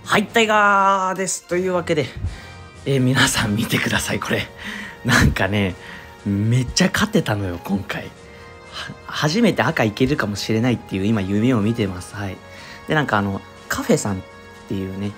はい、タイガーです。というわけで、皆さん見てください、これ。なんかね、めっちゃ勝てたのよ、今回。初めて赤いけるかもしれないっていう今夢を見てます。はい。で、なんかカフェさんっていうね、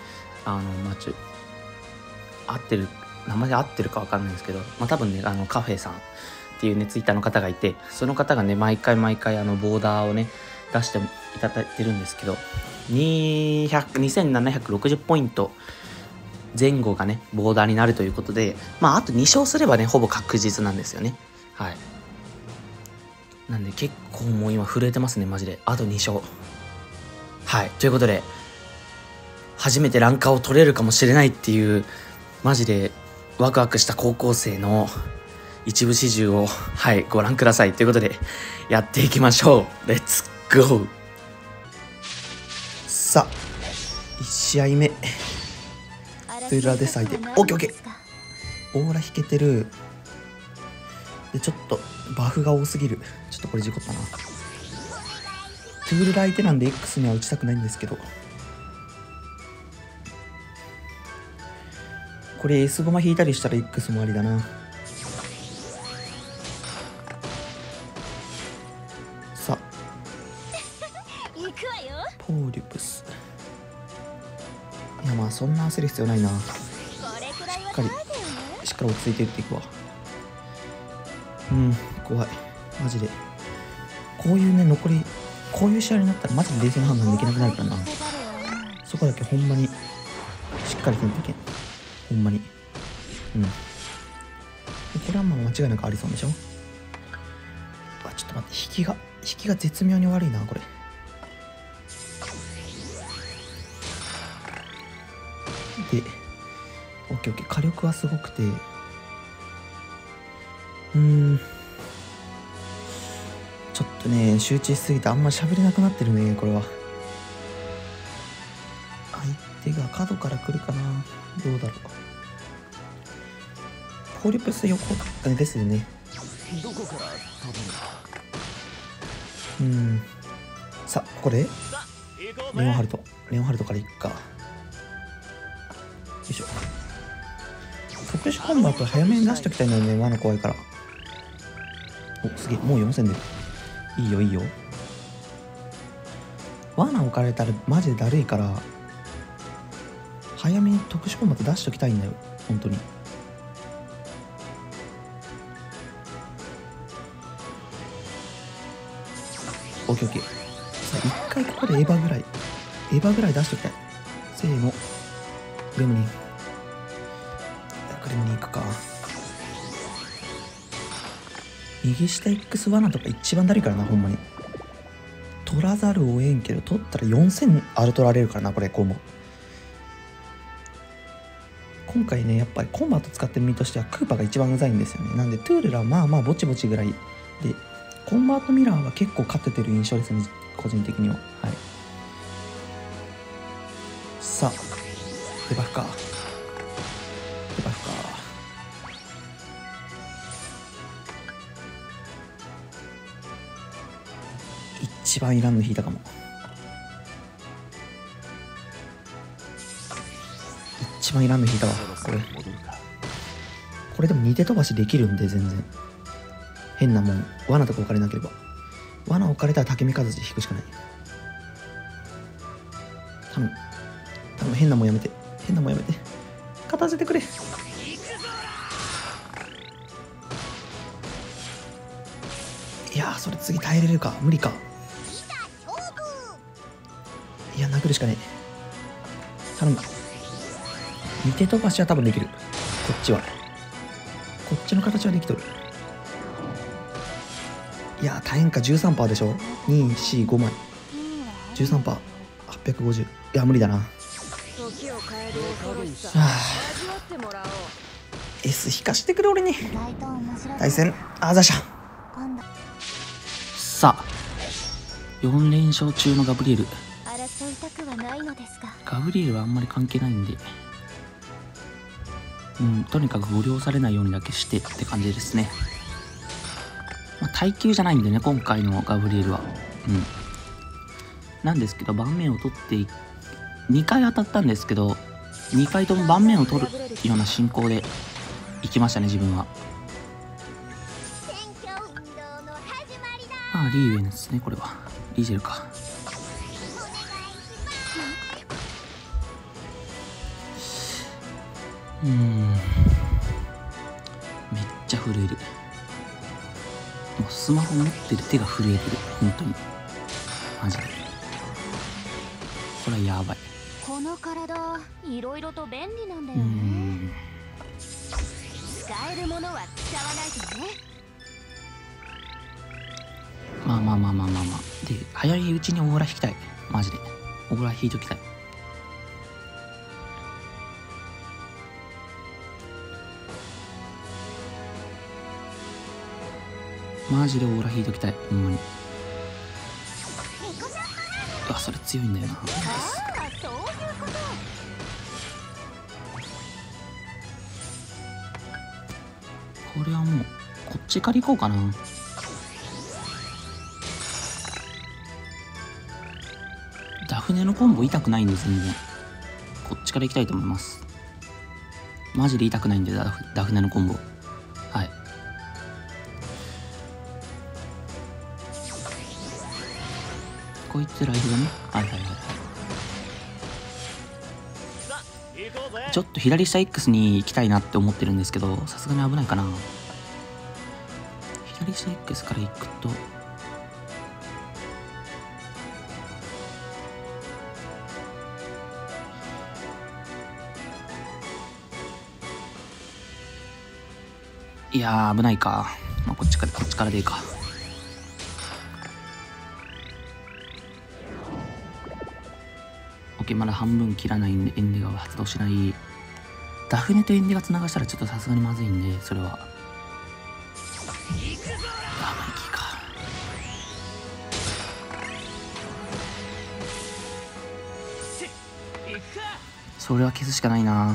合ってる、名前で合ってるかわかんないんですけど、多分ね、カフェさんっていうね、ツイッターの方がいて、その方がね、毎回ボーダーをね、出していただいてるんですけど、2760ポイント前後がね、ボーダーになるということで、あと2勝すればね、ほぼ確実なんですよね。はい。なんで結構もう今震えてますね、マジで。あと2勝。はい。ということで、初めてランカーを取れるかもしれないっていう、マジでワクワクした高校生の一部始終を、はい、ご覧ください。ということで、やっていきましょう。レッツゴー。さあ、1試合目。トゥーラで相手。オッケーオッケー。オーラ引けてる。で、ちょっとバフが多すぎる。ちょっとこれ事故ったな。トゥールラ相手なんで X には打ちたくないんですけど。これ S ゴマ引いたりしたら X もありだな。さあ。ポーリュプス。いやそんな焦る必要ないな。しっかり落ち着いて打っていくわ。怖いマジで。こういうね残りこういう試合になったらマジで冷静な判断できなくなるからな。そこだけほんまにしっかりせんといけん。ほんまにこれは間違いなくありそうでしょ。ちょっと待って、引きが絶妙に悪いなこれ。でオッケーオッケー。火力はすごくてちょっとね集中しすぎてあんま喋れなくなってるね。これは相手が角から来るかな。どうだろう。ポリプス横ですよね。さあここでレオンハルトからいくか。よいしょ。特殊コンバット早めに出しときたいのよね。罠怖いから。お、すげえ、もう4000で。いいよいいよ。罠置かれたらマジでだるいから、早めに特殊コンバット出しときたいんだよ本当に。オッケーオッケー。さあ一回ここでエヴァぐらい出しときたい。せーの。クレムリン行くか。右下 X 罠とか一番だるいからなほんまに。取らざるをえんけど、取ったら4000ある取られるからなこれ。こうも今回ねやっぱりコンバット使ってる身としてはクーパが一番うざいんですよね。なんでトゥールラはぼちぼちぐらいで、コンバートミラーは結構勝ててる印象ですね個人的には。はい。さあデバフか。一番いらんの引いたかも。一番いらんの引いたわこれでも2手飛ばしできるんで全然。変なもん罠とか置かれなければ。罠置かれたら竹見和地引くしかない。頼む変なもんやめて勝たせてくれ。いやそれ次耐えれるか。無理か。いや殴るしかねえ。頼む。2手飛ばしは多分できる。こっちの形はできとる。いや大変か。 13% でしょ。245枚 13% 850。いや無理だな。S 引かしてくれ俺に。対戦あざしゃ。さあ4連勝中のガブリエル。ガブリエルはあんまり関係ないんで、とにかくご了されないようにだけしてって感じですね。耐久じゃないんでね今回のガブリエルは。なんですけど盤面を取ってい 2回当たったんですけど、2回とも盤面を取るような進行でいきましたね、自分は。まあリーウェンですね、これは。リージェルか。めっちゃ震える。もうスマホ持ってる手が震えてる、本当に。マジでこれはやばい。 この体いろいろと便利なんだよね。使えるものは使わないとね。 まあで、早いうちにオーラ引きたい。マジでオーラ引いときたい。マジでオーラ引いときたい、ほんまに。あ、それ強いんだよな。これはもうこっちから行こうかな。ダフネのコンボ痛くないんです、全然。こっちから行きたいと思います。マジで痛くないんで、ダフネのコンボ。はい。こいつライフだね。はい。ちょっと左下 X に行きたいなって思ってるんですけど、さすがに危ないかな。左下 X から行くと、いやー危ないか。まあ、こっちからでいいか。OK、まだ半分切らないんでエンデが発動しない。ダフネとエンデがつながしたらちょっとさすがにまずいんで、それは。マイキーか。それは消すしかないな。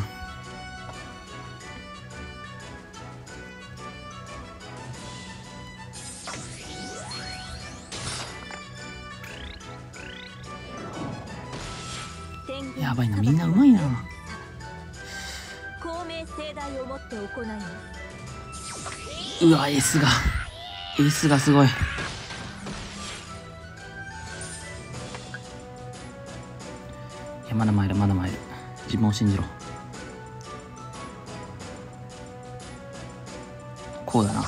やばいな、みんなうまいな。うわ、エースがすごい。いや、まだ参る。自分を信じろ。こうだな。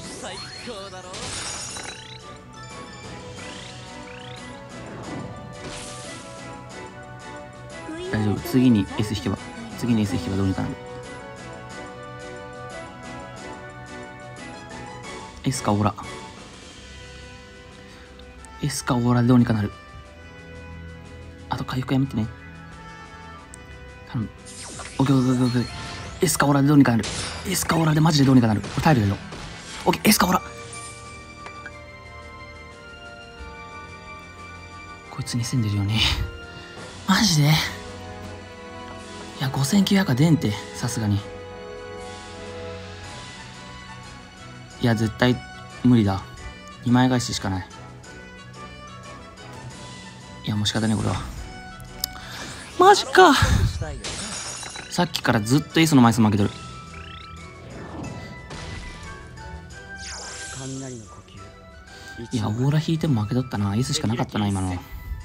大丈夫。次に S 引けばどうにかなる。S かオーラでどうにかなる。あと回復やめてね。頼む。オッケー。S かオーラでどうにかなる。S かオーラでマジでどうにかなる。これ耐えるだよ。オッケー、S かオーラ。こいつに住んでるよね。マジで。いや、5900出んって、さすがに。いや、絶対無理だ。2枚返ししかない。いや、もう仕方ねこれは。マジか。さっきからずっと S の枚数負けてる。いや、オーラ引いても負けとったな。 S しかなかったな、今の。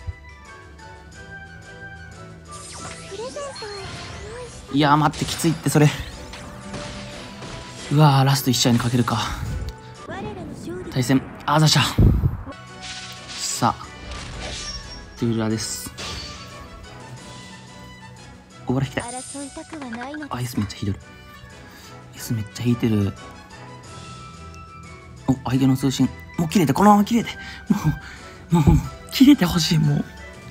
いやー、待って、きついってそれ。うわー、ラスト1試合にかけるか。対戦アーザシャ。さあテューラーです。オーラ引きたい。あ、S めっちゃ引いてる。S めっちゃ引いてる。お、相手の通信もう切れて、このまま切れて、もう切れてほしい。もう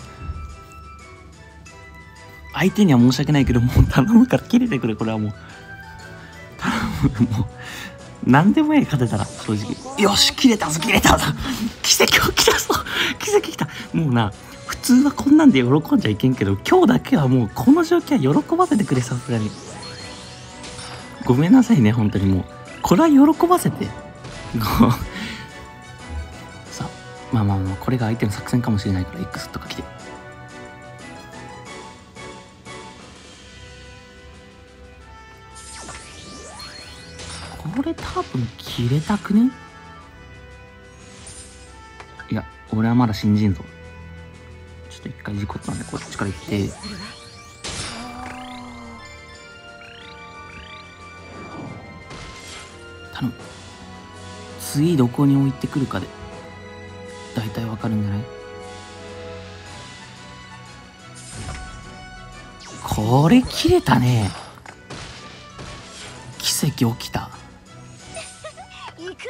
相手には申し訳ないけど、もう頼むから切れてくれ。これはもう頼む。もう何でもいい、勝てたら。正直よし、切れたぞ奇跡起きたぞ。奇跡来た。もうな、普通はこんなんで喜んじゃいけんけど、今日だけはもうこの状況は喜ばせてくれ。さすがにごめんなさいね、本当に。もうこれは喜ばせて。さあ、まあこれが相手の作戦かもしれないから X とか来て。 これ多分切れたくね？いや、俺はまだ信じんぞ。ちょっと一回事故ったんで、こっちから行って。頼む。次どこに置いてくるかで、大体わかるんじゃない？これ切れたね。奇跡起きた。 行くわよ。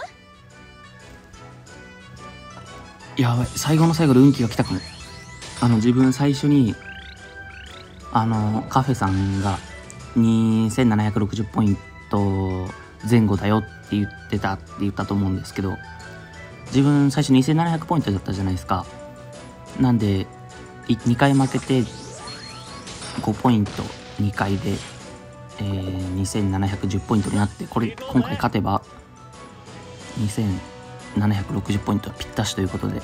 やばい、最後の最後で運気が来たかも。自分最初にカフェさんが2760ポイント前後だよって言ったと思うんですけど、自分最初2700ポイントだったじゃないですか。なんで2回負けて5ポイント2回で、2710ポイントになって、これ今回勝てば2760ポイントぴったしということで、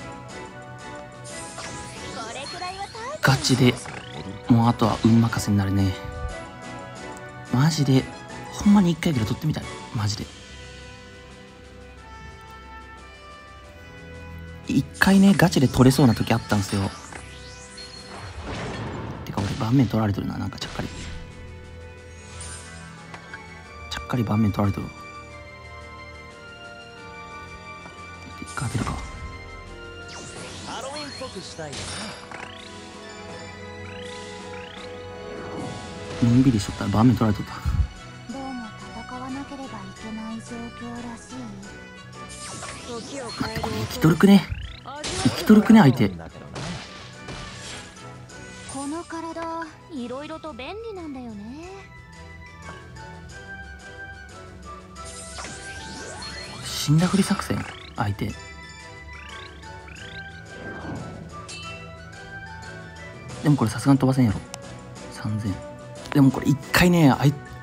ガチでもうあとは運任せになるね。マジでほんまに1回ぐらい取ってみたい。マジで1回ね、ガチで取れそうな時あったんですよ。てか俺盤面取られてるな。なんかちゃっかり盤面取られてる。一回当てるか。 ハロウィンっぽくしたい。 のんびりしとったら盤面取られとった。 どうも戦わなければいけない状況らしい。 待って、これ生きとるくね。生きとるくね、相手。 この体いろいろと便利なんだよね。 死んだふり作戦、相手。でもこれさすがに飛ばせんやろ。3000。でもこれ一回ね、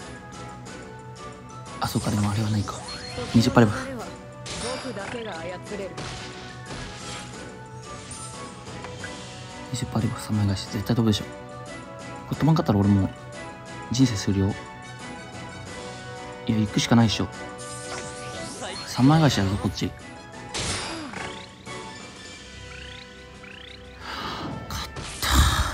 そうか、でもあれはないか。20パレバ。20パレバ3枚返し絶対飛ぶでしょ。これ飛ばんかったら俺もう人生するよ。いや、行くしかないでしょ。3枚返しやぞこっち。勝った。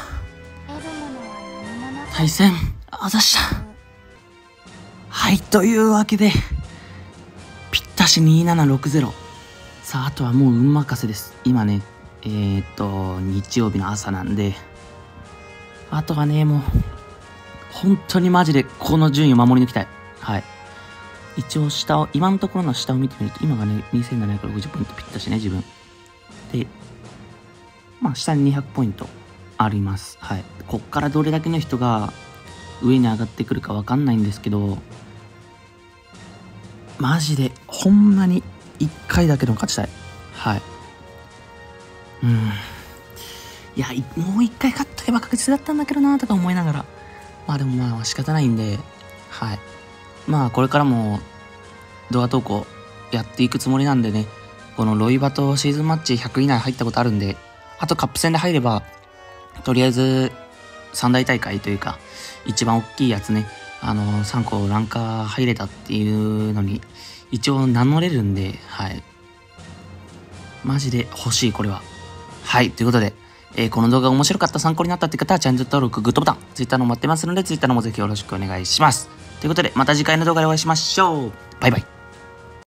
対戦あざした。はい、というわけでぴったし2760。さあ、あとはもう運任せです。今ね日曜日の朝なんで、あとはねもう本当にマジでこの順位を守り抜きたい。はい、一応今のところの下を見てみると、今がね2760ポイントぴったしね、自分で、まあ下に200ポイントあります。はい、こっからどれだけの人が上に上がってくるかわかんないんですけど、マジでほんまに1回だけでも勝ちたい。はい、いや、もう1回勝っとけば確実だったんだけどなとか思いながら、まあでもまあ仕方ないんで、はい、まあこれからも動画投稿やっていくつもりなんでね、このロイバとシーズンマッチ100以内入ったことあるんで、あとカップ戦で入ればとりあえず三大大会というか一番大きいやつね、3個ランカー入れたっていうのに一応名乗れるんで、はい、マジで欲しいこれは。はい、ということで、この動画が面白かった、参考になったって方はチャンネル登録、グッドボタン、Twitter の待ってますので Twitter のもぜひよろしくお願いします。ということでまた次回の動画でお会いしましょう。バイバイ。